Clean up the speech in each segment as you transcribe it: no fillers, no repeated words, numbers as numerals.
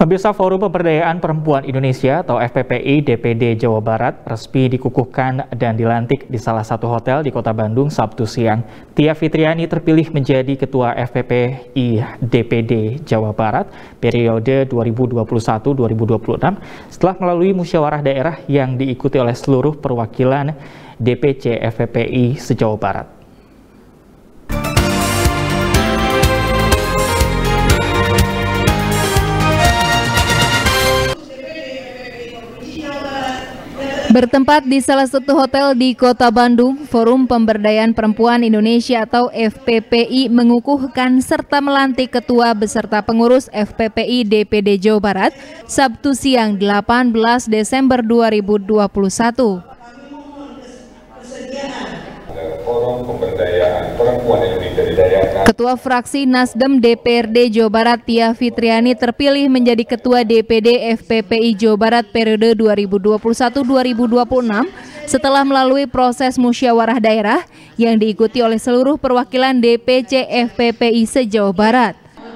Pemirsa, Forum Pemberdayaan Perempuan Indonesia atau FPPI DPD Jawa Barat resmi dikukuhkan dan dilantik di salah satu hotel di Kota Bandung Sabtu siang. Tia Fitriani terpilih menjadi Ketua FPPI DPD Jawa Barat periode 2021-2026 setelah melalui musyawarah daerah yang diikuti oleh seluruh perwakilan DPC FPPI se-Jawa Barat. Bertempat di salah satu hotel di Kota Bandung, Forum Pemberdayaan Perempuan Indonesia atau FPPI mengukuhkan serta melantik ketua beserta pengurus FPPI DPD Jawa Barat Sabtu siang 18 Desember 2021. Forum Pemberdayaan Perempuan Indonesia didayakan. Ketua fraksi Nasdem DPRD Jawa Barat Tia Fitriani terpilih menjadi Ketua DPD FPPI Jawa Barat periode 2021-2026 setelah melalui proses musyawarah daerah yang diikuti oleh seluruh perwakilan DPC FPPI se-Jawa Barat.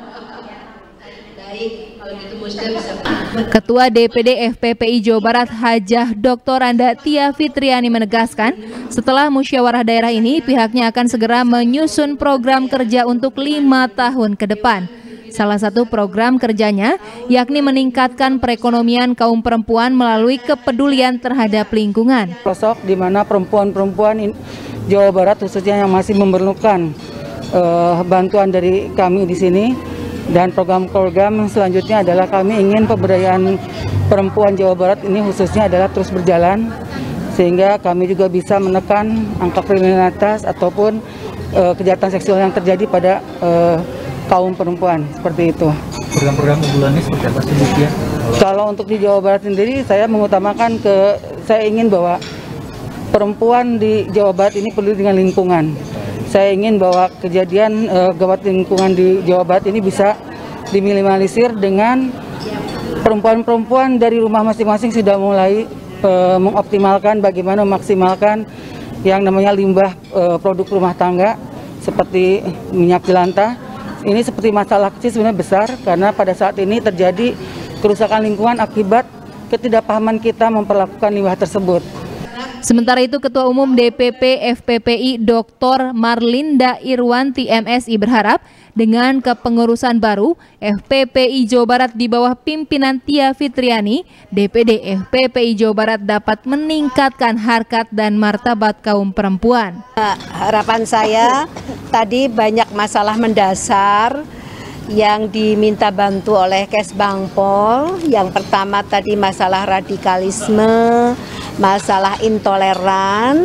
Ketua DPD FPPI Jawa Barat Hajah Dr. Anda Tia Fitriani menegaskan, setelah musyawarah daerah ini pihaknya akan segera menyusun program kerja untuk 5 tahun ke depan. Salah satu program kerjanya yakni meningkatkan perekonomian kaum perempuan melalui kepedulian terhadap lingkungan. Sosok di mana perempuan-perempuan Jawa Barat khususnya yang masih memerlukan bantuan dari kami di sini. Dan program-program selanjutnya adalah kami ingin pemberdayaan perempuan Jawa Barat ini khususnya adalah terus berjalan sehingga kami juga bisa menekan angka kriminalitas ataupun kejahatan seksual yang terjadi pada kaum perempuan seperti itu. Program-program unggulannya seperti apa sih, Bu Tia? Kalau untuk di Jawa Barat sendiri saya mengutamakan saya ingin bahwa perempuan di Jawa Barat ini peduli dengan lingkungan. Saya ingin bahwa kejadian gawat lingkungan di Jawa Barat ini bisa diminimalisir dengan perempuan-perempuan dari rumah masing-masing sudah mulai mengoptimalkan bagaimana memaksimalkan yang namanya limbah produk rumah tangga seperti minyak jelantah. Ini seperti masalah kecil sebenarnya besar karena pada saat ini terjadi kerusakan lingkungan akibat ketidakpahaman kita memperlakukan limbah tersebut. Sementara itu, Ketua Umum DPP FPPI Dr. Marlinda Irwanti MSI berharap dengan kepengurusan baru FPPI Jawa Barat di bawah pimpinan Tia Fitriani, DPD FPPI Jawa Barat dapat meningkatkan harkat dan martabat kaum perempuan. Harapan saya tadi banyak masalah mendasar yang diminta bantu oleh Kesbangpol. Yang pertama tadi masalah radikalisme, masalah intoleran.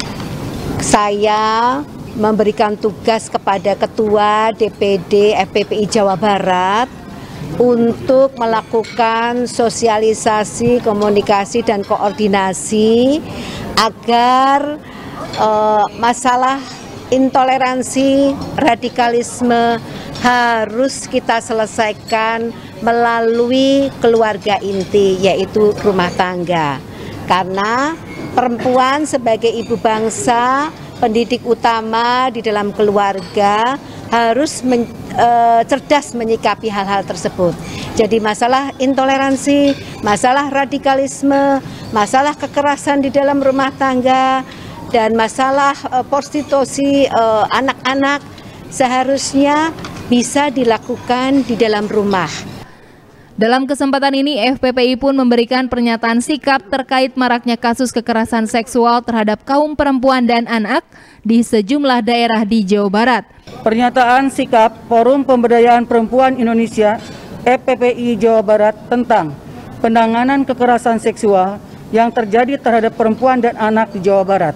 Saya memberikan tugas kepada Ketua DPD FPPI Jawa Barat untuk melakukan sosialisasi, komunikasi, dan koordinasi agar masalah intoleransi, radikalisme harus kita selesaikan melalui keluarga inti, yaitu rumah tangga. Karena perempuan sebagai ibu bangsa, pendidik utama di dalam keluarga harus cerdas menyikapi hal-hal tersebut. Jadi masalah intoleransi, masalah radikalisme, masalah kekerasan di dalam rumah tangga, dan masalah prostitusi anak-anak seharusnya bisa dilakukan di dalam rumah. Dalam kesempatan ini, FPPI pun memberikan pernyataan sikap terkait maraknya kasus kekerasan seksual terhadap kaum perempuan dan anak di sejumlah daerah di Jawa Barat. Pernyataan sikap Forum Pemberdayaan Perempuan Indonesia FPPI Jawa Barat tentang penanganan kekerasan seksual yang terjadi terhadap perempuan dan anak di Jawa Barat.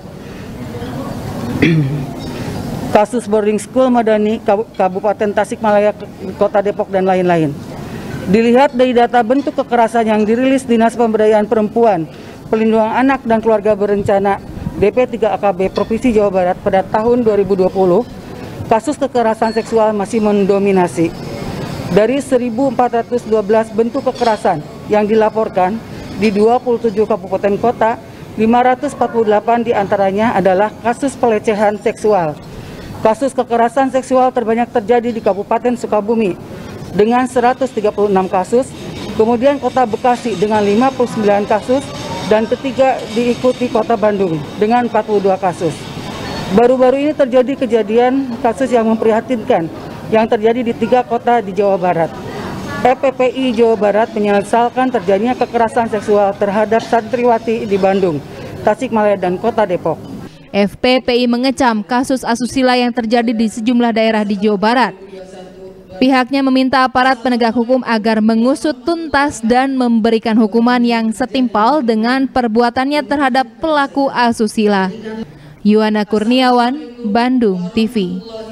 Kasus boarding school Madani, Kabupaten Tasikmalaya, Kota Depok, dan lain-lain. Dilihat dari data bentuk kekerasan yang dirilis Dinas Pemberdayaan Perempuan, Perlindungan Anak dan Keluarga Berencana DP3AKB Provinsi Jawa Barat pada tahun 2020, kasus kekerasan seksual masih mendominasi. Dari 1.412 bentuk kekerasan yang dilaporkan di 27 kabupaten kota, 548 diantaranya adalah kasus pelecehan seksual. Kasus kekerasan seksual terbanyak terjadi di Kabupaten Sukabumi dengan 136 kasus Kemudian Kota Bekasi dengan 59 kasus, dan ketiga diikuti Kota Bandung dengan 42 kasus. Baru-baru ini terjadi kejadian kasus yang memprihatinkan yang terjadi di 3 kota di Jawa Barat. FPPI Jawa Barat menyesalkan terjadinya kekerasan seksual terhadap santriwati di Bandung, Tasikmalaya, dan Kota Depok. FPPI mengecam kasus asusila yang terjadi di sejumlah daerah di Jawa Barat. Pihaknya meminta aparat penegak hukum agar mengusut tuntas dan memberikan hukuman yang setimpal dengan perbuatannya terhadap pelaku asusila. Yuwana Kurniawan, Bandung TV.